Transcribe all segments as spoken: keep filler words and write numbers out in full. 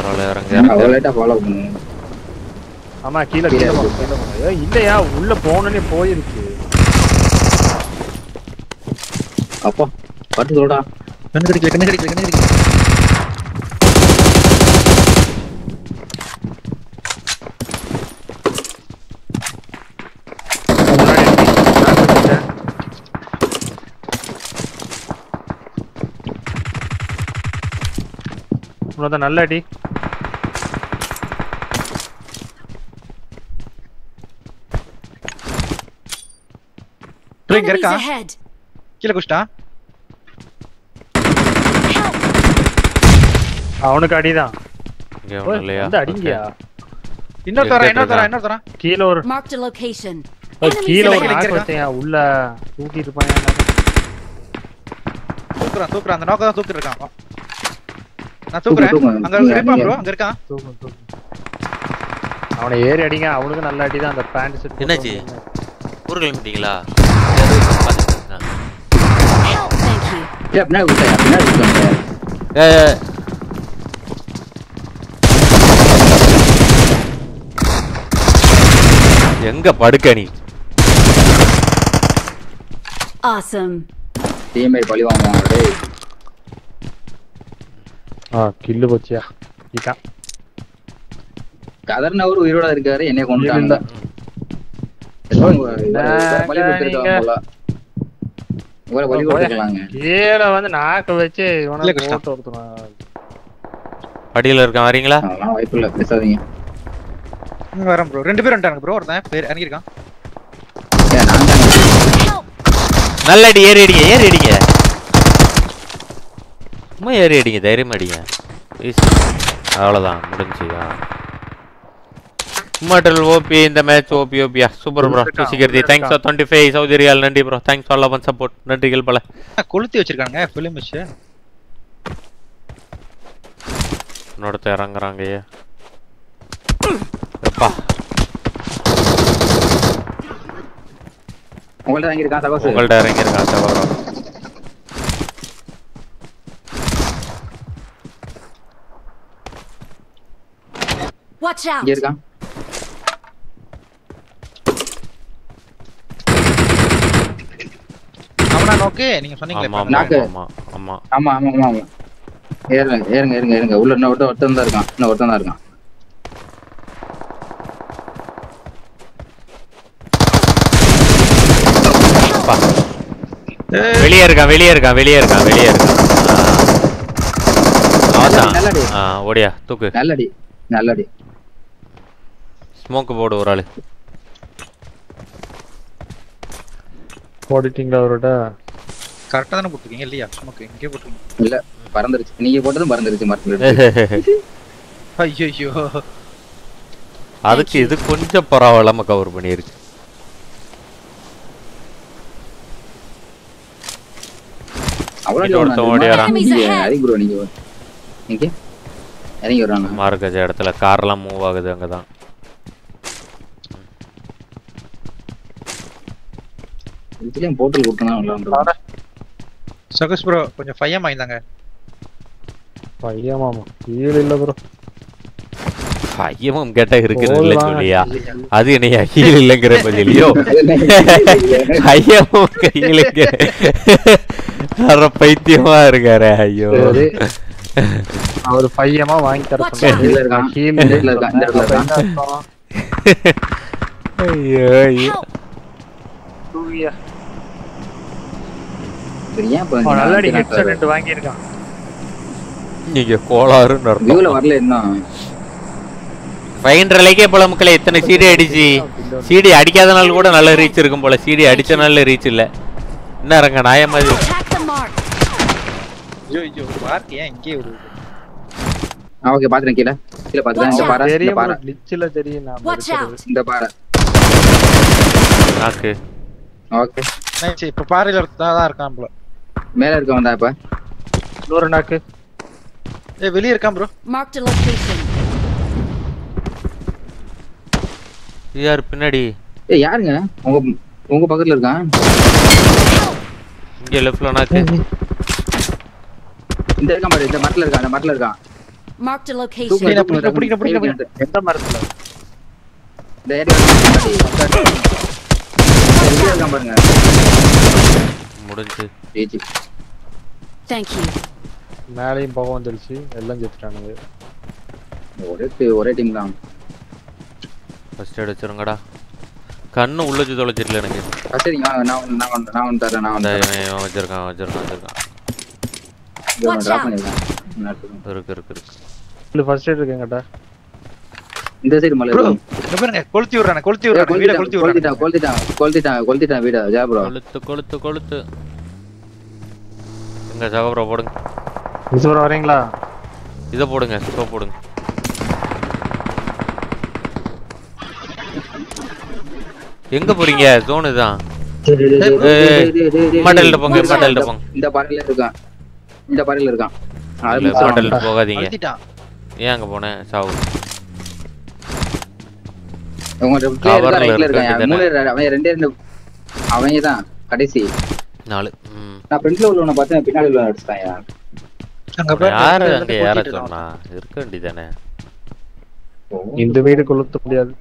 பரவாயில்ல இறங்க அவ்வளோட்டா ஃபாலோ பண்ணு. ஆமா கீழே கீழே ஏ இல்லையா உள்ள போனனே போயிருக்கு. அப்பா பாத்து சொல்டா. கண்ணு கடிக்கல கண்ணு கடிக்கல கண்ணு கடிக்கல. உனதான் நல்ல அடி. இங்க இருக்கா கீழ குஷ்டா. அவனுக்கு அடிதான். இங்க ஒண்ணு இல்லையா? அந்த அடிங்கயா. இன்னொரு தர இன்னொரு தர இன்னொரு தர கீழ ஒரு marked a location. கீழ ஒரு நாக் வச்சேன் உள்ள தூக்கி இருப்பான். தூக்குறான் தூக்குறான் அந்த நாக்க தான் தூக்கி இருக்கான். நான் தூக்குறேன். அங்க இருப்பான் ப்ரோ அங்க இருக்கான். தூக்கு தூக்கு. அவனை ஏறி அடிங்க. அவனுக்கு நல்ல அடி தான் அந்த பேண்ட் செட். என்னாச்சு? ஊர் கிளம்பிட்டீங்களா? Thank you. ஏய் பின்னாடி விட்டா பின்னாடி விட்டா. ஏய் எங்க படுக்க நீ? Awesome. டீமே பழி வாங்குவாங்க டேய். ஆ கில்லு போச்சியா. இதான். கதர்ன ஒரு உயிரோட இருக்காரு என்னைய கொன்னுட்டாங்க. பழி கொடுத்திருக்காங்க போல. இவர பழி கொடுத்திருக்காங்க. கீழ வந்து நாக்க வச்சு இவனை போட்டு ஒருத்தறான். அடியில இருக்கான் வரீங்களா? அதெல்லாம் வாய்ப்பு இல்ல பேசாதீங்க. இங்க வரேன் ப்ரோ. ரெண்டு பேர் வந்துட்டாங்க ப்ரோ. ஒருத்தன் பேர் இறங்கி இருக்கான். ஏய் நான் தான் நல்ல அடி ஏறி அடிங்க ஏறி அடிங்க. சும்மா ஏறி அடிங்க தைரியமா அடிங்க. அவ்வளவுதான் முடிஞ்சு. Mortal O P in the match. O P O P yeah super bro. Tusikirthi thanks for twenty-five Saudi Riyal nandi bro. Thanks for love and support. நன்றிகள் பல. கொளுத்தி வச்சிருக்காங்க ஃபிலிம் வச்சு. நோடத்த இறங்குறாங்க. அப்பா உங்கள்ட்ட இறங்கி இருக்கான் சகோதரர். உங்கள்ட்ட இறங்கி இருக்கான் சகோதரர். Watch out. இங்க இருக்கான். அவனா நோக்கே நீங்க சொன்னீங்களே நாக்கு. ஆமா ஆமா ஆமா ஆமா ஆமா ஆமா. ஏறுங்க ஏறுங்க ஏறுங்க ஏறுங்க. உள்ள இன்னொரு ஒருத்தன் தான் இருக்கான். இன்னொரு ஒருத்தன் தான் இருக்கான். வெளியே இருக்கான் வெளியே இருக்கான் வெளியே இருக்கான் வெளியே இருக்கான். நல்லடி. ஆ ஓடியா தூக்கு. நல்லடி நல்லடி. ஸ்மோக் போடு ஒரு ஆளு. போடிட்டீங்களா அவரோட? கரெக்ட்டா தான போட்டுருக்கீங்க இல்லையா? ஸ்மோக் எங்கே போட்டுருக்கீங்க? இல்ல பறந்துருச்சு. நீங்க போட்டதும் பறந்துருச்சு மரத்துல. ஐயோ அதுக்கு இது கொஞ்சம் பரவாயில்லாம கவர் பண்ணிருக்கு. அவ்வளவு ப்ரோ நீங்க நீங்க இறங்கி வராங்க. மார்க்கஜ இடத்துல கார்லாம் மூவ் ஆகுது அங்கதான். இதுலயும் போர்ட்டல் கொடுத்தனா நல்லா. சகஸ் ப்ரோ கொஞ்சம் ஃபையம் ஆயிந்தாங்க. ஃபையமாமா கீழ இல்ல ப்ரோ. ஃபையமும் கேட்ட இருக்குன்னு இல்ல சொல்லியா? அது என்னையா கீழ இல்லங்கற பதிலியோ? ஃபையமும் கீழங்க. அற பைத்தியமா இருக்காரே ஐயோ. அவர் ஃபையமா வாங்கி தர சொன்னாரு. இல்ல இருக்கான். கீழ இல்ல இருக்கான். இந்த இடத்துல இருக்கான். ஐயோ ஐயோ. தூவியா. சரியா பா. நல்லடி ஹெட்செட் வாங்கி இருக்கான். நீங்க கோளாறுன்னு அர்த்தம். வியூல வரல இன்னும். ஃபைவ் லைக்கே போல மக்களே இத்தனை சிடி அடிச்சு. சிடி அடிக்காதனால கூட நல்ல ரீச் இருக்கும் போல. சிடி அடிச்சனால ரீச் இல்ல. என்ன ரங்க நாய மாதிரி. ஐயோ ஐயோ மார்க் ஏன் இங்கே விடுது? ஆ ஓகே பாத்துறேன் கீழ. கீழ பாத்துறேன். இந்த பாறை இந்த பாறை கிளிச்ல தெரியும் நான். இந்த பாறை. நாக்கு. ஓகே. நைஸ் இப்ப பாறையில தான் இருக்கான் ப்ரோ. மேல இருக்க வந்தா இப்ப. இன்னொரு நாக்கு. ஏய் வெளிய இருக்கான் ப்ரோ. Marked a location. யார் பின்னாடி? ஏய் யாருங்க? உங்க உங்க பக்கத்துல இருக்கான். இங்க லெஃப்ட்ல நாக்கு. இந்த இருக்கான் பாரு. இந்த மரத்துல இருக்கான். அந்த மரத்துல இருக்கான். Marked a location. புடிங்க, புடிங்க, புடிங்க, புடிங்க. எந்த மரத்துல? இந்த ஏரியா இருக்கான் பாருங்க. முடிஞ்சு ஜிஜி. Thank you. மேலையும் போக வந்துருச்சு எல்லாம் செத்துட்டானுங்க. ஒரே டீ- ஒரே டீம் தான். ஃபர்ஸ்ட் எய்ட் வச்சிருங்கடா. கண்ணு உள்ளச்சு தொலைச்சிடல எனக்கு. சரி நான் நான் ஒண்ணு- நான் ஒண்ணு- நான் ஒண்ணு தரேன் நான் அந்த ஒண்ணு தரேன். இவன் வச்சிருக்கான் வச்சிருக்கான் வச்சிருக்கான். இதை Watch drop out. பண்ணிடுறேன். நான் எடுத்துக்கிறேன். இருக்கு இருக்கு இருக்கு. இல்ல ஃபர்ஸ்ட் எய்ட் இருக்குங்கடா. இந்த சைடு மலை ப்ரோ இருக்கு. இங்க பாருங்க கொளுத்தி விடுறானே கொளுத்தி ஏய், விடுறானே வீட கொளுத்திட்டான், கொளுத்தி விடுறானே கொளுத்திட்டான், கொளுத்திட்டான், கொளுத்திட்டான், கொளுத்திட்டான் வீட. ஜா ப்ரோ. கொளுத்து கொளுத்து கொளுத்து. எங்க சகோபரா போடுங்க. மிஸ்வர வரீங்களா? இதை போடுங்க ஸ்டோ போடுங்க. எங்க போறீங்க? ஜோன் இதுதான். மாடல்ல போங்க மாடல்ல போங்க. இந்த பாறையில இருக்கான். இந்த பாறையில இருக்கான். அது இல்ல, miss ஆகும். மாடல்ல போகாதீங்க. கொளுத்திட்டான் ஏன் அங்க போனேன்? சாவு. உங்க player Cover தான் ல ரைட்ல இருக்கு, இருக்கான். மூணு அவன் ரெண்டே ரெண்டு அவன் தான் கடைசி. நாலு. ம். நான் ஃப்ரண்ட்ல உள்ளவன பார்த்தேன் பின்னாடி உள்ள அடிச்சாயா. அங்க யாரு பாருங்க அங்க யார சொன்னா? இருக்க வேண்டியதானே. இந்த வீடு கொளுத்த முடியாது.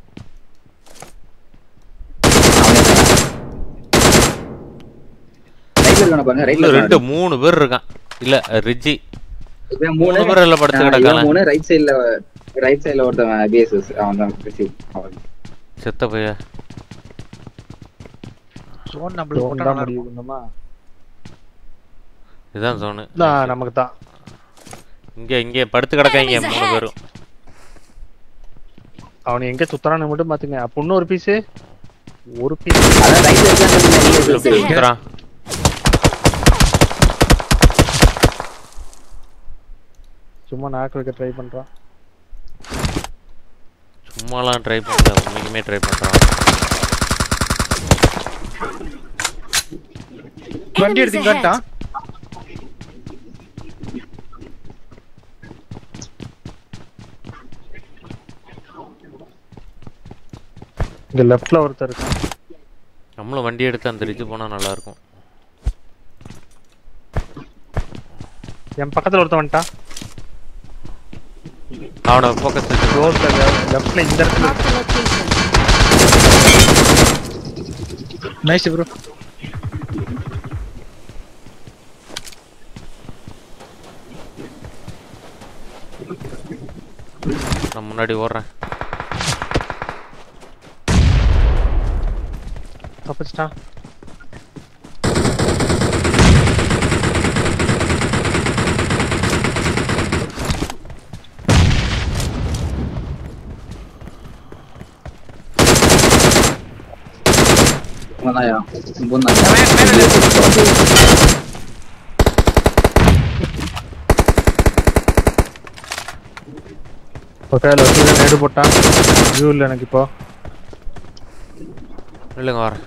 ரைட்ல இருக்கவன பாருங்க ரைட்ல இன்னும் ரெண்டு மூணு பேர் இருக்கான். இல்ல ரிஜி இவன் மூணு மூணு பேர் எல்லாம் படுத்து இவன் கிடக்கான. மூணு ரைட் சைடுல ரைட் சைடுல ஒருத்தன் பிஎஸ்எஸ் அவன் தான் ரிசீவ் அவன். செத்த பைய. ஜோன் நம்மளுக்கு ஜோன் போட்டா தான் நல்லா முடியும் இருக்கும். என்னமா? இதான் ஜோனு. நான் நமக்கு தான். இங்க இங்க படுத்து கிடக்காங்க மூணு பேரும். அவன் எங்க சுத்தறானு மட்டும் பாத்துங்க. அப்ப இன்னொரு பீஸ் ஒரு பீஸ் அதான் ரைட் சைடுல சுத்துறான். சும்மா நாக்கு வைக்க ட்ரை பண்றான். சும்மாலாம் ட்ரை பண்ணல, உண்மைக்குமே ட்ரை பண்றான். வண்டி Enemies எடுத்துட்டு ahead. வந்துட்டான் இங்க லெஃப்ட்ல ஒருத்தர் இருக்கான். நம்மளும் வண்டி எடுத்து அந்த ரிஜ் போனா நல்லா இருக்கும். என் பக்கத்துல ஒருத்தன் வந்துட்டான். அவன ஃபோக்கஸ் பண்ணு. ரோட்ல லெஃப்ட்ல இந்த இடத்துல Marked a location. Nice bro நான் முன்னாடி ஓடுறேன். தப்பிச்சிட்டான். வந்தாயா பொண்ணா பக்கத்துல வச்சு நேடு போட்டான். வியூ இல்ல எனக்கு இப்போ. இல்லைங்க வரேன்.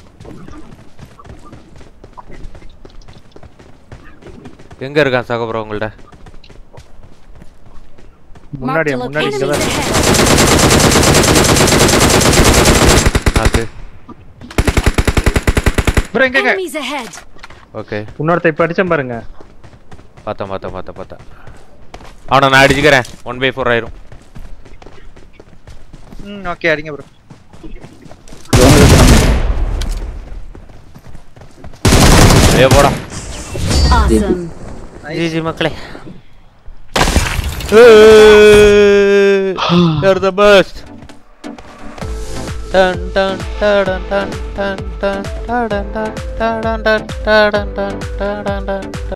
எங்க இருக்கான் சகோபரா உங்கள்ட்ட? முன்னாடி Marked a முன்னாடி location. இங்க தான். அது ப்ரோ எங்க எங்க Enemies ahead. ஓகே. இன்னொருத்த இப்ப அடிச்சேன் பாருங்க. பார்த்தேன் பார்த்தேன் பார்த்தேன் பார்த்தேன். அவனை நான் அடிச்சுக்கிறேன். ஒன் பை ஃபோர் ஆயிரும். ம் ஓகே அடிங்க ப்ரோ ஏ போடா. Awesome. ஜிஜி மக்களே. You're the best. Dun dun dun dun dun dun dun dun dun dun dun dun dun dun dun dun.